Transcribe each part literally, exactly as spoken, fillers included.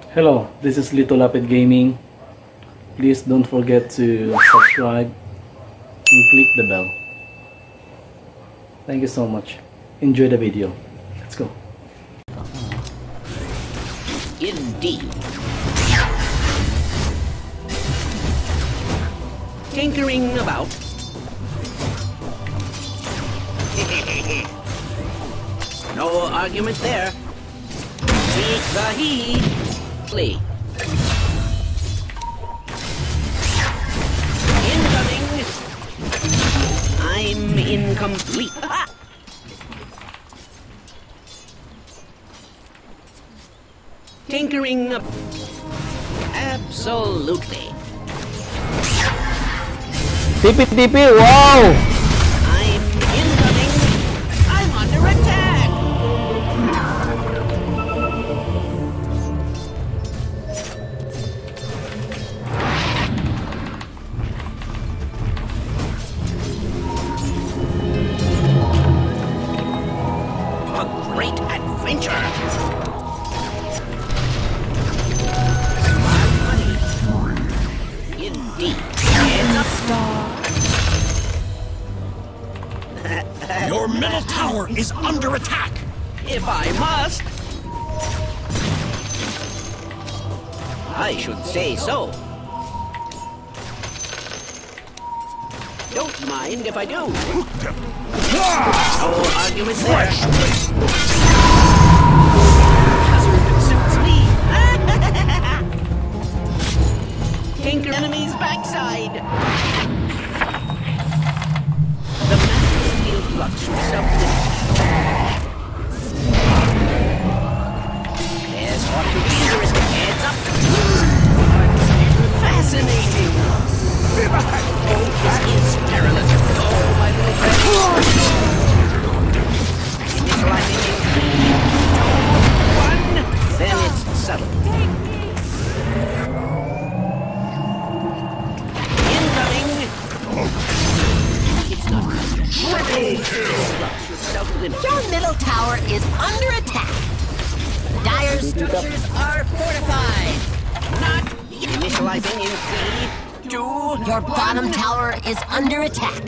Hello, this is Little Lapid Gaming. Please don't forget to subscribe and click the bell. Thank you so much. Enjoy the video. Let's go. Indeed. Tinkering about. No argument there. Seek the heed. Flee. Incoming. I'm incomplete. Tinkering up. Absolutely. T P, T P, wow! I'm incoming. I'm under attack. A great adventure. My money. Indeed. Heads up, star. Your middle tower is under attack! If I must. I should say so. Don't mind if I do. No argument there. Husband suits me. Tinker enemy's backside. The master steel flux himself. There's what to be interesting. Heads up. Fascinating. Oh, this is perilous. Oh, my little friend. Initializing in three, two, one. Then it's settled. Incoming. It's not Your middle tower is under attack. Dire structures are fortified. Not initializing in three, two, Your bottom one. tower is under attack.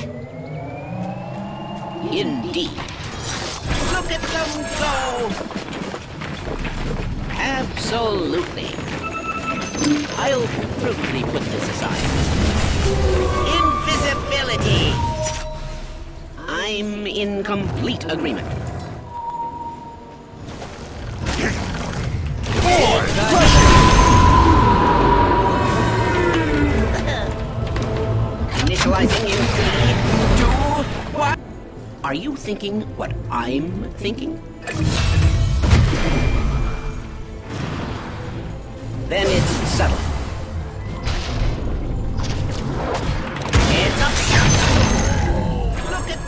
Indeed. Look at them go! Absolutely. I'll prudently put this aside. Invisibility! I'm in complete agreement. Initializing in three, two, one. Are you thinking what I'm thinking? Then it's settled. Heads up. Look at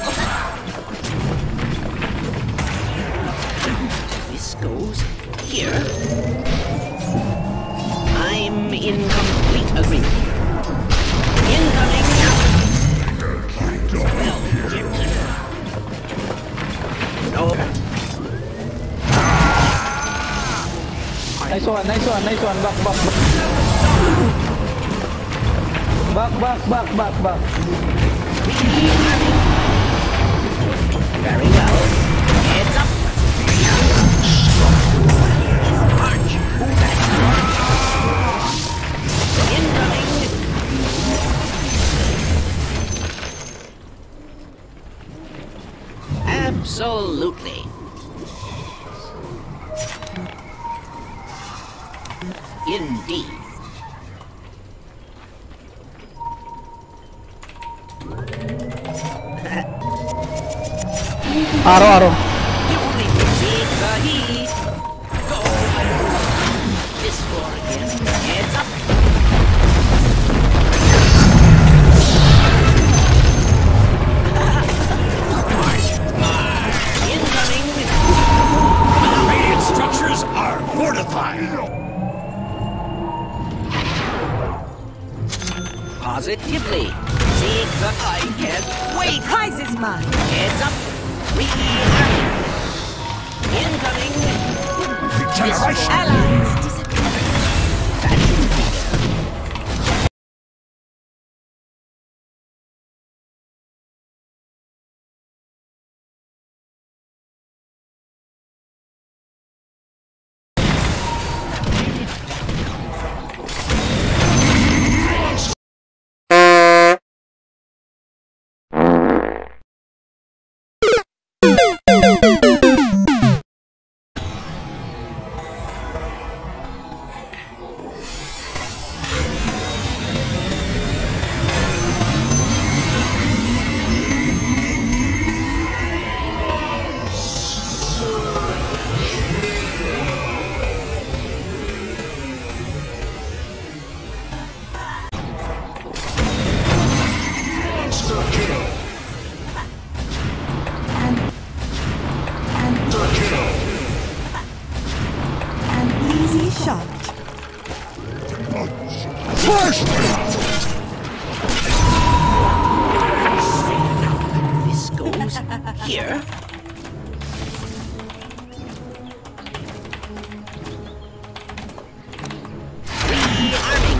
this goes here. I'm in complete agreement. Incoming. Well, no. Nice one, nice one, nice one. Back, back, back. Back, back, back, back, back. Very well. Heads up. March. Incoming. Absolutely. Indeed. Aro, aro. You only take the heat. Go. This floor again. Heads up. March. March. Incoming. Radiant structures are fortified! Positively. Seek the I can't wait. The prize is mine. Heads up. Ready. Incoming. Regeneration! Allies disappear. That shouldn't be there. This goes here. Rearming.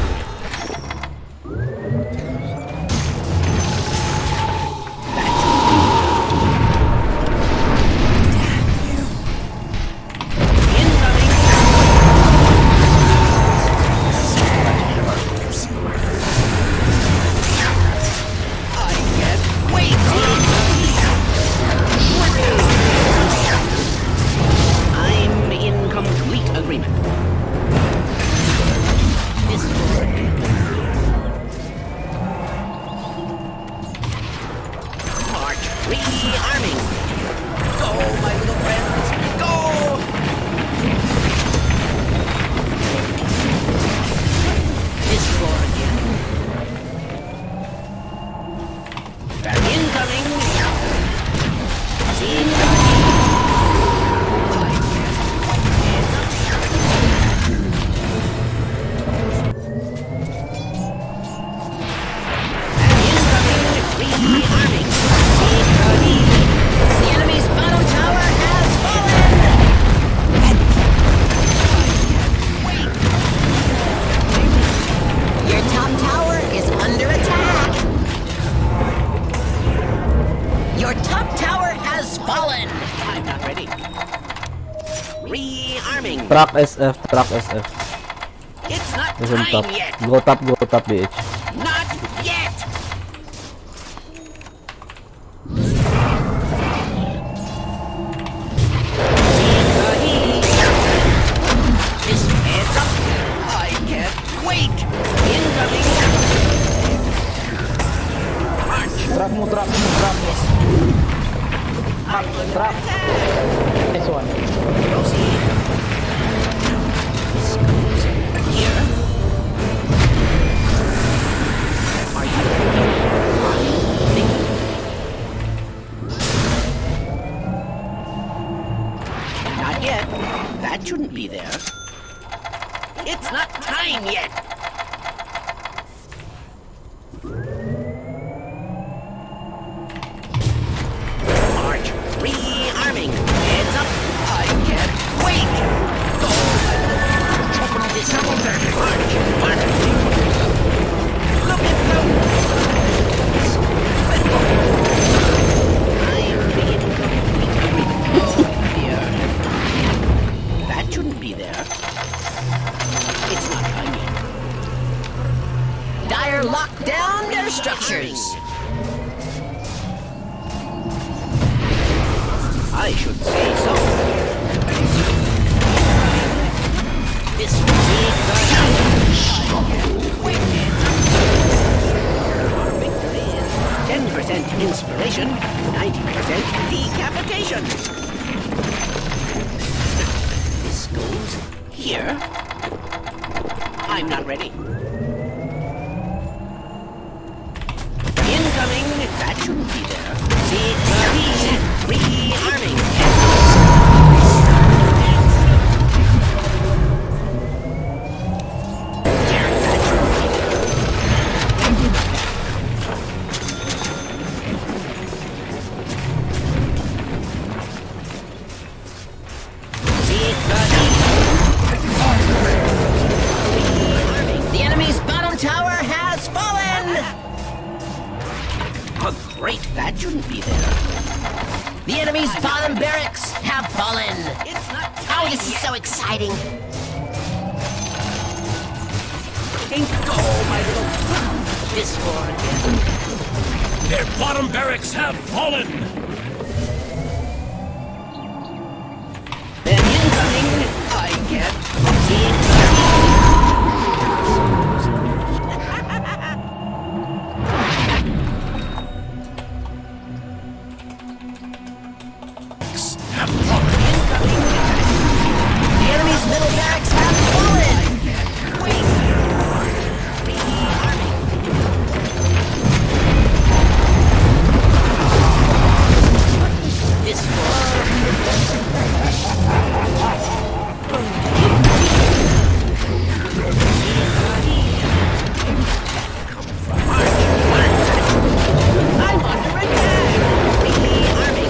Rearming. Go, my little friends. Go! This floor again. Back incoming. Seeing rearming. The enemy's bottom tower has fallen! Your top tower is under attack! Your top tower has fallen! I'm not ready. Rearming. Track S F, track S F. It's not Listen top. time yet. Go top, go top, B H. Not yet. This heads up. I can't wait. Incoming. Track mo, track mo, track mo. Track. Nice one. Proceed. This goes here. Are you thinking? Not yet. That shouldn't be there. It's not time yet. March. Rearming. Heads up. I can't wait. Go. This march. March. Look at them. I'm being complete. Here. That shouldn't be there. It's not time yet. Dire locked down their structures. I should say so. This will take the wait. Our victory is ten percent inspiration, ninety percent decapitation. This goes here. I'm not ready. Incoming. That shouldn't be there. See, rearming. See, shouldn't be there. The enemy's bottom barracks have fallen. It's not Oh, time this is yet. so exciting. Ain't go, my little this for again. Their bottom barracks have fallen! Then incoming, I get Have fallen! The enemy's middle barracks have fallen. wait. This for I'm under attack. The army.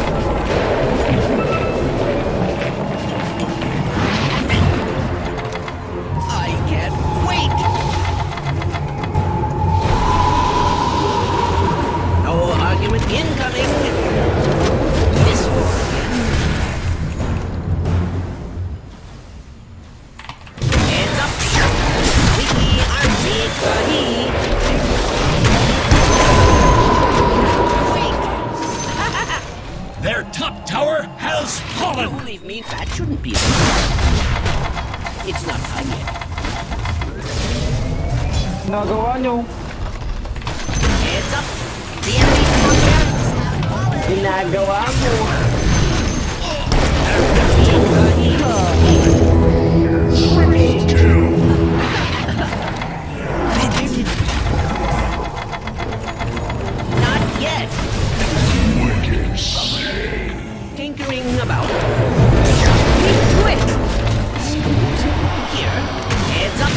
I can't wait! No argument incoming! This war again. Hands up! We are Zikari! Wait! Their top tower has fallen! Believe me, that shouldn't be there. It's not time yet. Nagawa nyo. Heads up. The enemy's middle barracks have fallen. Ginagawa mo. Not yet. Tinkering about. Be quick. Here. Heads up.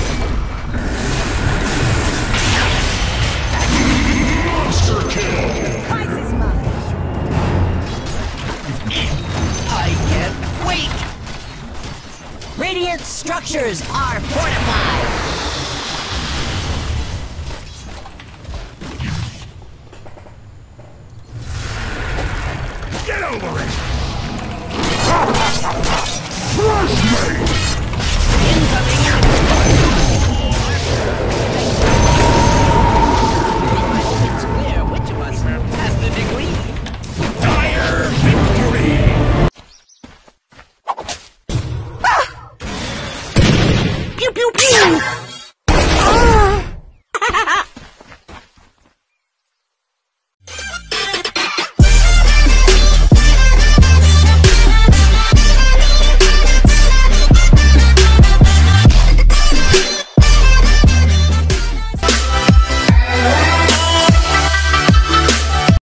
Prize is mine. I can't wait. Radiant structures are fortified. Get over it! It's clear which of us has the degree. Dire victory! Pew pew pew.